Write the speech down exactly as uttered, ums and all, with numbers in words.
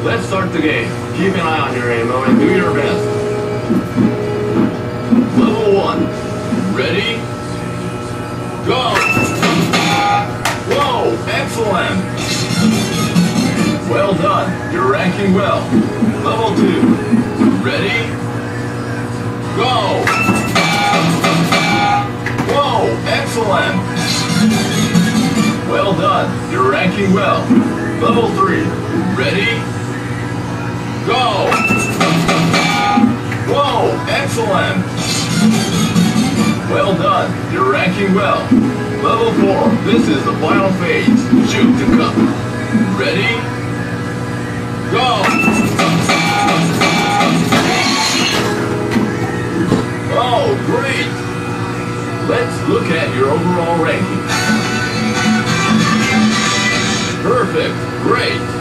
Let's start the game. Keep an eye on your ammo and do your best. Level one. Ready? Go! Whoa! Excellent! Well done. You're ranking well. Level two. Ready? Go! Whoa! Excellent! Well done. You're ranking well. Level three. Ready? Go! Whoa! Excellent! Well done. You're ranking well. Level four. This is the final phase. Shoot to cup. Ready? Go! Oh, great! Let's look at your overall ranking. Perfect. Great.